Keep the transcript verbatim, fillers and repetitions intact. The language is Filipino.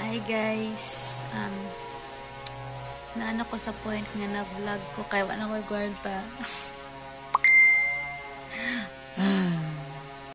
Hi guys, um, naano ko sa point nga na vlog ko kaya wala ko gwarta.